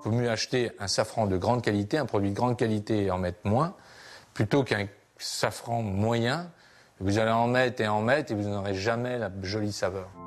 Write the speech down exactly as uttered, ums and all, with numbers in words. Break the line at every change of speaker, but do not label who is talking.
vaut mieux acheter un safran de grande qualité, un produit de grande qualité et en mettre moins, plutôt qu'un safran moyen. Vous allez en mettre et en mettre et vous n'aurez jamais la jolie saveur.